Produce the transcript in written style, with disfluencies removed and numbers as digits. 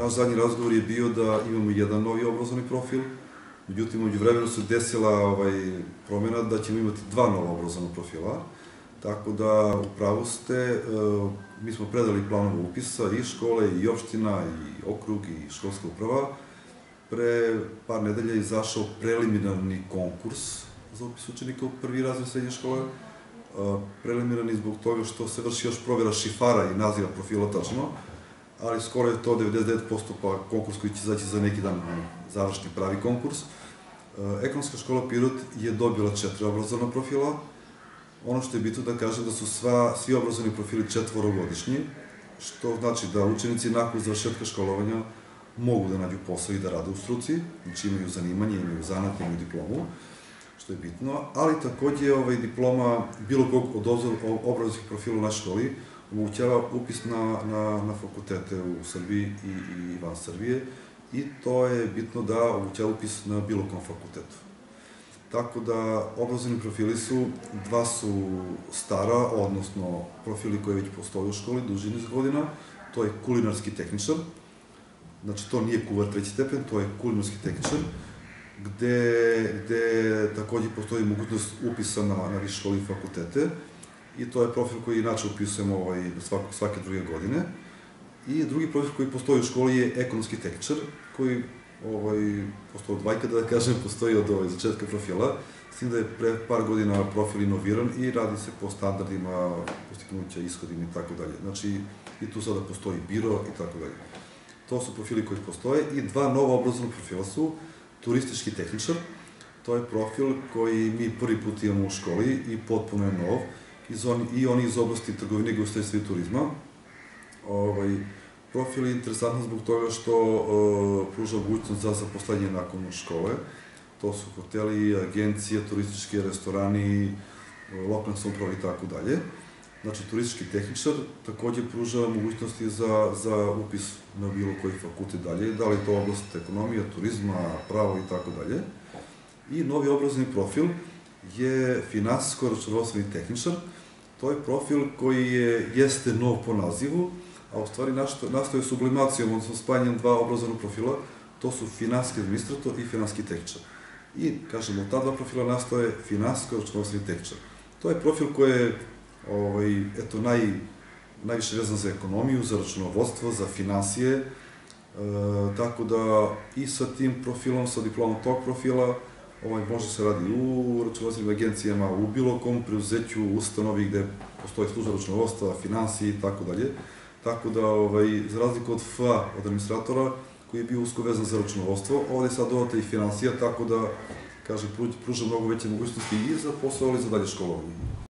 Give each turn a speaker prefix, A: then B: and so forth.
A: naš zadnji razgovor je bio da imamo jedan novi obrazovni profil, međutim, umeđu vremenu se desila promjena da ćemo imati dva nova obrazovna profila, tako da upravo ste, mi smo predali planove upisa i škole, i opština, i okrug, i školska uprava. Pre par nedelja je izašao preliminarni konkurs za upis učenika u prvi razred srednje škole. Preliminarni zbog toga što se vrši još provjera šifara i naziva profila tačno, ali skoro je to 99%, pa konkurs koji će izaći za neki dan, završni pravi konkurs. Ekonomska škola Pirot je dobila 4 obrazovna profila. Ono što je bitno da kažem da su svi obrazovni profili četvorogodišnji, što znači da učenici nakon završetka školovanja mogu da nađu posao i da rade u struci, znači imaju zanimanje, imaju zanat, imaju diplomu, što je bitno, ali takođe diploma bilo kog od obrazovnih profila u našoj školi omogućava upis na fakultete u Srbiji i van Srbije, i to je bitno da omogućava upis na bilo kom fakultetu. Tako da, obrazovni profili su, dva su stara, odnosno profili koji već postoje u školi duži niz godina, to je kulinarski tehničar, znači to nije kuvar treći stepen, to je kulinarski tehničar, gde takođe postoji mogućnost upisa na više škole i fakultete, i to je profil koji inače upisujemo svake druge godine. I drugi profil koji postoji u školi je ekonomski tehničar, koji postoji od vajka, da kažem, postoji od začetka profila, s tim da je pre par godina profil inoviran i radi se po standardima, postignuća, ishodima i tako dalje. Znači, i tu sada postoji biro i tako dalje. To su profili koji postoje, i dva nova obrazovna profila su turistički tehničar, to je profil koji mi prvi put imamo u školi i potpuno je nov, i on iz oblasti trgovine, ugostiteljstva i turizma. Profil je interesantan zbog toga što pruža mogućnost za zaposlenje nakon škole. To su hoteli, agencije, turistički restorani, lokalne samouprave i tako dalje. Znači, turistički tehničar takođe pruža mogućnosti za upis na bilo koji fakultet dalje, da li je to oblast ekonomija, turizma, pravo i tako dalje. I novi obrazovni profil je finansijsko-računovodstveni tehničar. To je profil koji jeste nov po nazivu, a u stvari nastaje sublimacijom, odnosno spajanjem dva obrazovna profila, to su finansijski administrator i finansijski tehničar. I, kažemo, ta dva profila nastaje finansijsko-računovodstveni tehničar. To je profil koji je najviše vezan za ekonomiju, za računovodstvo, za finansije, tako da i sa tim profilom, sa diplomom tog profila, može se radi u računovodstvenim agencijama, u bilo kom preuzeću, ustanovi gde postoje služba računovodstva, finansije i tako dalje. Tako da, za razliku od FA, od administratora, koji je bio usko vezan za računovodstvo, ovde je sad dodata i finansija, tako da, kažem, pruža mnogo veće mogućnosti i za posao, ali i za dalje školovanje.